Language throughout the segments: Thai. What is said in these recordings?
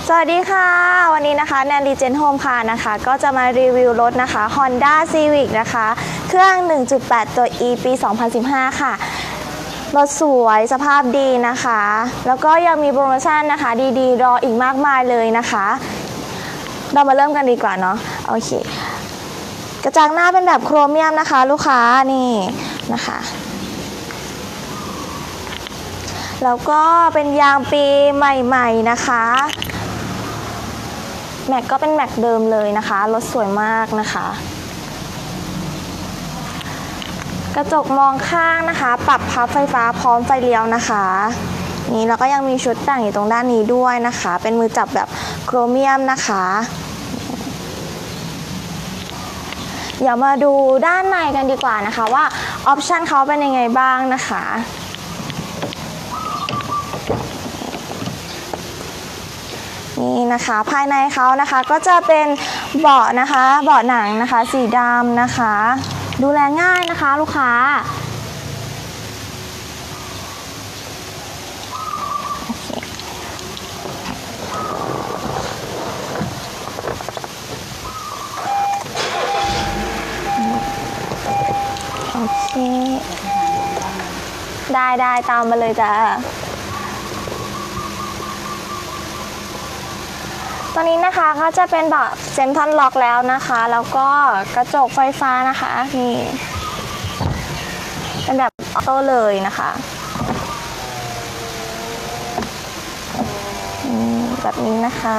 สวัสดีค่ะวันนี้นะคะแนนดีเจนโฮมค่ะนะคะก็จะมารีวิวรถนะคะ Honda Civic นะคะเครื่อง 1.8 ตัว E ปี 2015 ค่ะรถสวยสภาพดีนะคะแล้วก็ยังมีโปรโมชั่นนะคะดีๆรออีกมากมายเลยนะคะเรามาเริ่มกันดีกว่าเนาะโอเคกระจังหน้าเป็นแบบโครเมียมนะคะลูกค้านี่นะคะแล้วก็เป็นยางปีใหม่ๆนะคะแม็กก็เป็นแม็กเดิมเลยนะคะรถสวยมากนะคะกระจกมองข้างนะคะปรับพับไฟฟ้าพร้อมไฟเลี้ยวนะคะนี่แล้วก็ยังมีชุดแต่งอยู่ตรงด้านนี้ด้วยนะคะเป็นมือจับแบบโครเมียมนะคะเดี๋ยวมาดูด้านในกันดีกว่านะคะว่าออปชันเขาเป็นยังไงบ้างนะคะนี่นะคะภายในเขานะคะก็จะเป็นเบาะนะคะเบาะหนังนะคะสีดำนะคะดูแลง่ายนะคะลูกค้าโอเคได้ตามมาเลยจ้ะตัวนี้นะคะก็จะเป็นเบาะเซ็นทรัลล็อกแล้วนะคะแล้วก็กระจกไฟฟ้านะคะนี่เป็นแบบออโต้เลยนะคะแบบนี้นะคะ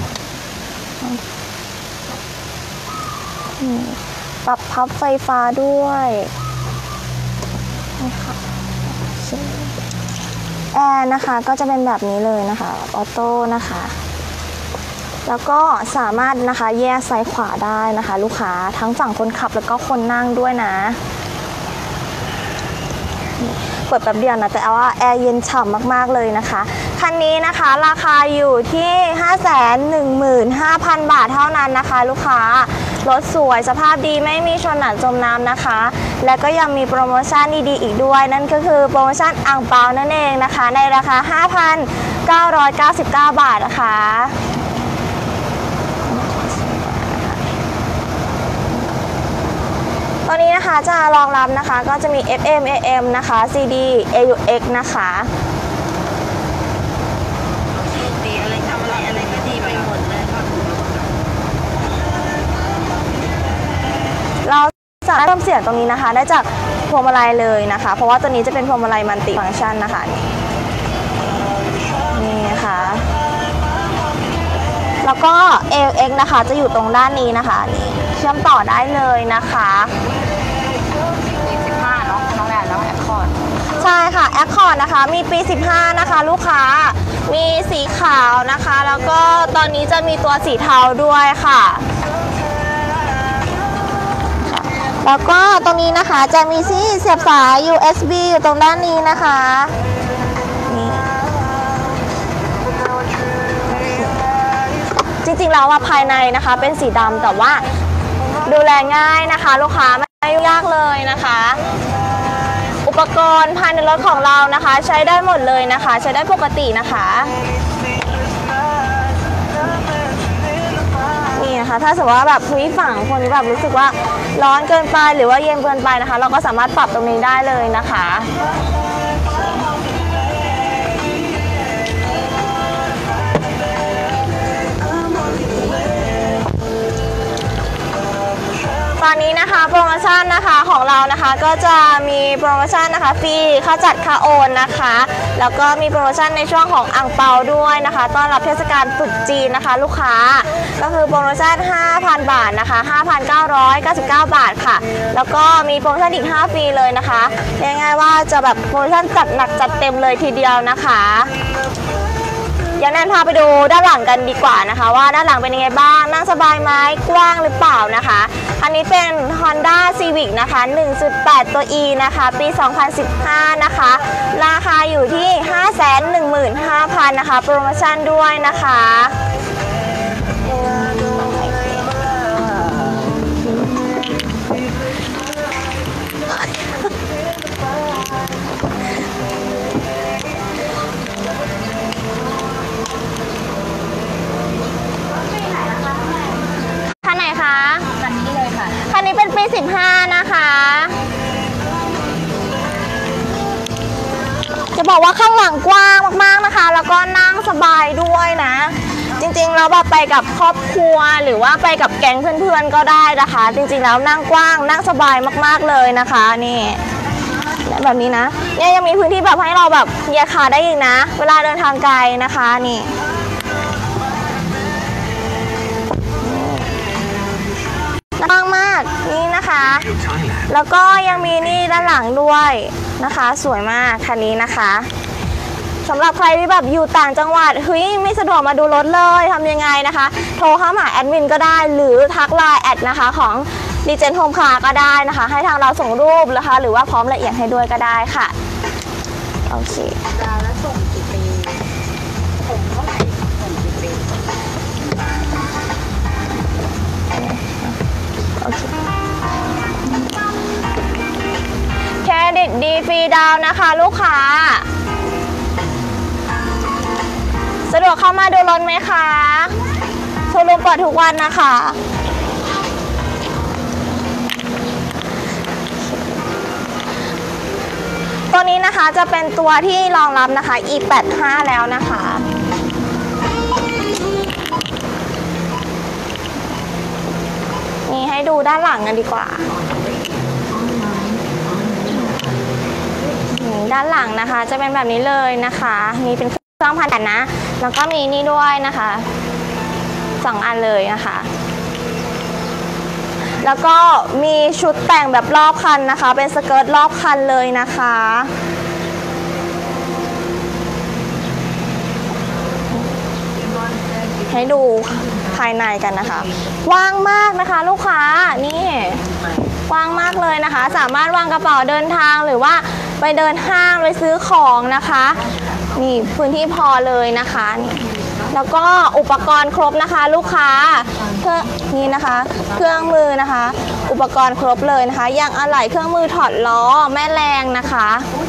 ปรับพับไฟฟ้าด้วยนะคะแอร์นะคะก็จะเป็นแบบนี้เลยนะคะออโต้นะคะแล้วก็สามารถนะคะแยกซ้ายขวาได้นะคะลูกค้าทั้งฝั่งคนขับแล้วก็คนนั่งด้วยนะเปิดแป๊บเดียวนะแต่ว่าแอร์เย็นฉ่ำมากๆเลยนะคะคันนี้นะคะราคาอยู่ที่ 515,000 บาทเท่านั้นนะคะลูกค้ารถสวยสภาพดีไม่มีชนหนักจมน้ำนะคะและก็ยังมีโปรโมชั่นดีๆอีกด้วยนั่นก็คือโปรโมชั่นอั่งเปานั่นเองนะคะในราคา 5,999 บาทนะคะตอนนี้นะคะจะรองรับนะคะก็จะมี FM AM นะคะ CD AUX นะคะดีอะไรทำอะไรก็ดีไปหมดเลยเราสามารถเพิ่มเสียงตรงนี้นะคะได้จากพวงมาลัยเลยนะคะเพราะว่าตัวนี้จะเป็นพวงมาลัยมัลติฟังก์ชันนะคะนี่ค่ะแล้วก็ AUX นะคะจะอยู่ตรงด้านนี้นะคะนี่เชื่อมต่อได้เลยนะคะใช่ค่ะแอคคอร์ดนะคะมีปี 15 นะคะลูกค้ามีสีขาวนะคะแล้วก็ตอนนี้จะมีตัวสีเทาด้วยค่ะแล้วก็ตรงนี้นะคะจะมีที่เสียบสาย USB อยู่ตรงด้านนี้นะคะนี่จริงๆแล้วว่าภายในนะคะเป็นสีดำแต่ว่าดูแลง่ายนะคะลูกค้าไม่ยุ่งยากเลยนะคะอุปกรณ์ภายในรถของเรานะคะใช้ได้หมดเลยนะคะใช้ได้ปกตินะคะนี่นะคะถ้าสมมติว่าแบบพื้นฝั่งคนแบบรู้สึกว่าร้อนเกินไปหรือว่าเย็นเกินไปนะคะเราก็สามารถปรับตรงนี้ได้เลยนะคะตอนนี้นะคะโปรโมชั่นนะคะของเรานะคะก็จะมีโปรโมชั่นนะคะฟรีค่าจัดค่าโอนนะคะแล้วก็มีโปรโมชั่นในช่วงของอั่งเปาด้วยนะคะต้อนรับเทศกาลตรุษจีนนะคะลูกค้าก็คือโปรโมชั่น 5,000 บาทนะคะ 5,999 บาทค่ะแล้วก็มีโปรโมชั่นอีก5ฟรีเลยนะคะเรียกง่ายว่าจะแบบโปรโมชั่นจัดหนักจัดเต็มเลยทีเดียวนะคะเดี๋ยวแนนพาไปดูด้านหลังกันดีกว่านะคะว่าด้านหลังเป็นยังไงบ้างนั่งสบายไหมกว้างหรือเปล่านะคะอันนี้เป็น Honda Civic นะคะ 1.8 ตัว E นะคะปี 2015 นะคะราคาอยู่ที่ 515,000 นะคะโปรโมชั่นด้วยนะคะว่าข้างหลังกว้างมากๆนะคะแล้วก็นั่งสบายด้วยนะจริงๆเราแบบไปกับครอบครัวหรือว่าไปกับแก๊งเพื่อนๆก็ได้นะคะจริงๆแล้วนั่งกว้างนั่งสบายมากๆเลยนะคะนี่แบบนี้นะเนี่ยยังมีพื้นที่แบบให้เราแบบเหยียดขาได้อีกนะเวลาเดินทางไกลนะคะนี่นั่งมากนี่นะคะแล้วก็ยังมีนี่ด้านหลังด้วยนะคะสวยมากคันนี้นะคะสำหรับใครที่แบบอยู่ต่างจังหวัดเฮ้ยไม่สะดวกมาดูรถเลยทำยังไงนะคะโทรเข้าหาแอดมินก็ได้หรือทักไลน์แอดนะคะของดีเจนโฮมคาร์ก็ได้นะคะให้ทางเราส่งรูปนะคะหรือว่าพร้อมละเอียดให้ด้วยก็ได้ค่ะโอเคแล้วส่งกี่ปีส่งเท่าไหร่ส่งกี่ปีโอเคเครดิตดีฟรีดาวนะคะลูกค้าสะดวกเข้ามาดูรถไหมคะโชว์รูมเปิดทุกวันนะคะตัวนี้นะคะจะเป็นตัวที่รองรับนะคะ E85 แล้วนะคะนี่ให้ดูด้านหลังกันดีกว่าด้านหลังนะคะจะเป็นแบบนี้เลยนะคะนี่เป็นเครื่องพันธุ์นะแล้วก็มีนี่ด้วยนะคะ2 อันเลยนะคะแล้วก็มีชุดแต่งแบบรอบคันนะคะเป็นสเกิร์ตรอบคันเลยนะคะให้ดูภายในกันนะคะว่างมากนะคะลูกค้านี่ว่างมากเลยนะคะสามารถวางกระเป๋าเดินทางหรือว่าไปเดินห้างไปซื้อของนะคะนี่พื้นที่พอเลยนะคะนี่แล้วก็อุปกรณ์ครบนะคะลูกค้านี่นะคะเครื่องมือนะคะอุปกรณ์ครบเลยนะคะอย่างอะไหล่เครื่องมือถอดล้อแม่แรงนะคะ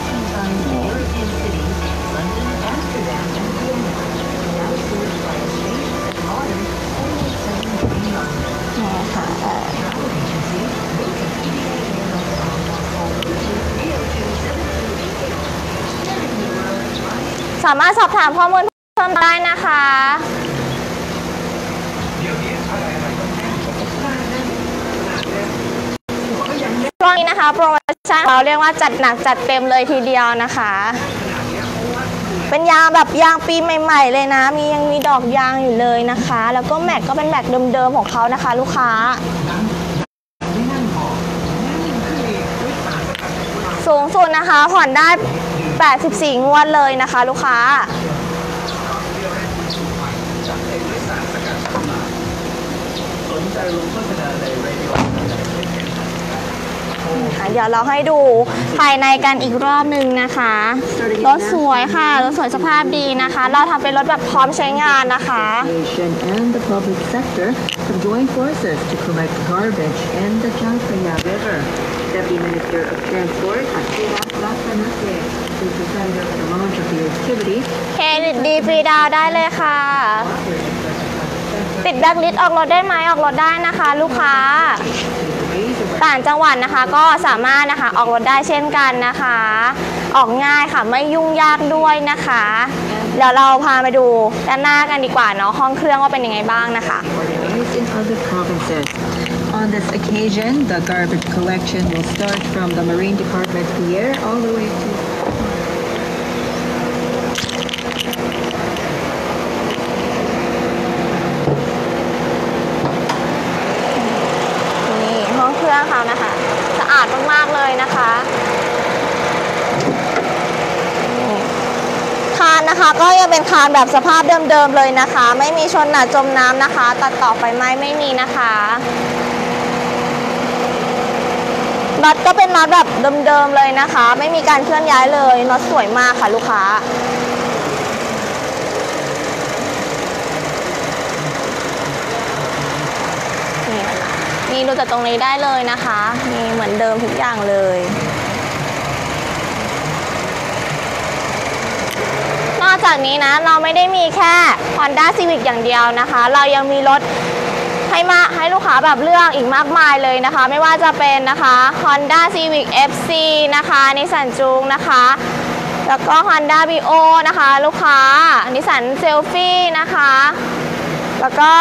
สามารถสอบถามข้อมูลเพิ่มได้นะคะช่วงนี้นะคะโปรโมชั่นเราเรียกว่าจัดหนักจัดเต็มเลยทีเดียวนะคะเป็นยางแบบยางปีใหม่ๆเลยนะยังมีดอกยางอยู่เลยนะคะแล้วก็แม็กก็เป็นแม็กเดิมๆของเขานะคะลูกค้าสูงสุดนะคะผ่อนได้84 งวดเลยนะคะลูกค้าเดี๋ยวเราให้ดูภายในกันอีกรอบหนึ่งนะคะรถสวยค่ะรถสวยสภาพดีนะคะเราทำเป็นรถแบบพร้อมใช้งานนะคะDeputy Minister of Transport, is decided on the launch of the activity. เครดิตดีฟรีดาวได้เลยค่ะติดแบล็คลิสต์ออกรถได้ไหมออกรถได้นะคะลูกค้าต่างจังหวัดนะคะก็สามารถนะคะออกรถได้เช่นกันนะคะออกง่ายค่ะไม่ยุ่งยากด้วยนะคะเดี๋ยวเราพาไปดูด้านหน้ากันดีกว่าเนาะห้องเครื่องว่าเป็นยังไงบ้างนะคะ On this occasion, the garbage collection will start from the Marine Department Pier all the way to นี่ห้องเครื่องเขานะคะสะอาดมากๆเลยนะคะคานนะคะก็ยังเป็นคานแบบสภาพเดิมๆเลยนะคะไม่มีชนหนาจมน้ำนะคะตัดต่อไฟไหม้ไม่มีนะคะน็อตก็เป็นน็อตแบบเดิมๆเลยนะคะไม่มีการเคลื่อนย้ายเลยน็อตสวยมากค่ะลูกค้านี่ดูจากตรงนี้ได้เลยนะคะนี่เหมือนเดิมทุกอย่างเลยนอกจากนี้นะเราไม่ได้มีแค่ Honda Civic อย่างเดียวนะคะเรายังมีรถให้ลูกค้าแบบเลือกอีกมากมายเลยนะคะไม่ว่าจะเป็นนะคะ Honda Civic FC นะคะ Nissan Juke นะคะแล้วก็ Honda Brio นะคะลูกค้า Nissan Selfie นะคะแล้วก็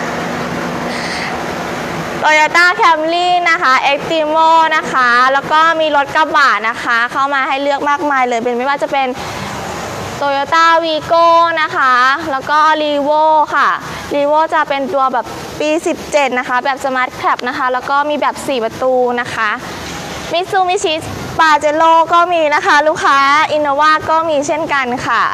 Toyota Camry นะคะ Extremo นะคะแล้วก็มีรถกระบะนะคะเข้ามาให้เลือกมากมายเลยเป็นไม่ว่าจะเป็น Toyota Vigo นะคะแล้วก็ Revo ค่ะ Revo จะเป็นตัวแบบปี 17 นะคะแบบ Smart Cab นะคะแล้วก็มีแบบ 4 ประตูนะคะ Mitsubishi Pajero ก็มีนะคะลูกค้า Innova ก็มีเช่นกันค่ะ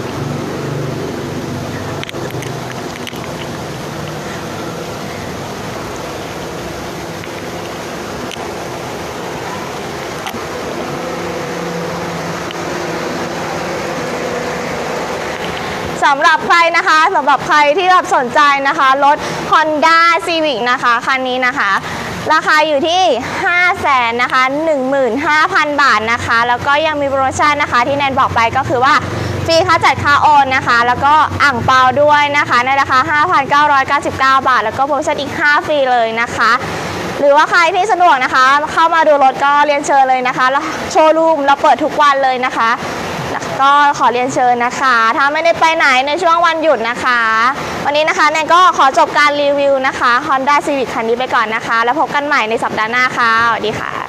สำหรับใครนะคะสำหรับใครที่แบบสนใจนะคะรถ Honda Civic นะคะคันนี้นะคะราคาอยู่ที่ 500,000 นะคะ 15,000 บาทนะคะแล้วก็ยังมีโปรโมชั่นนะคะที่แนนบอกไปก็คือว่าฟรีค่าจัดค่าโอนนะคะแล้วก็อ่างเปาด้วยนะคะในราคา 5,999 บาทแล้วก็โปรโมชั่นอีก5ฟรีเลยนะคะหรือว่าใครที่สะดวกนะคะเข้ามาดูรถก็เรียนเชิญเลยนะคะแล้วโชว์รูมเราเปิดทุกวันเลยนะคะก็ขอเรียนเชิญนะคะถ้าไม่ได้ไปไหนในช่วงวันหยุดนะคะวันนี้นะคะแนนก็ขอจบการรีวิวนะคะ Honda Civic คันนี้ไปก่อนนะคะแล้วพบกันใหม่ในสัปดาห์หน้าค่ะสวัสดีค่ะ